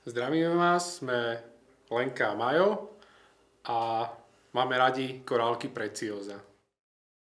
Zdravíme vás, sme Lenka a Majo a máme radi korálky PRECIOSA.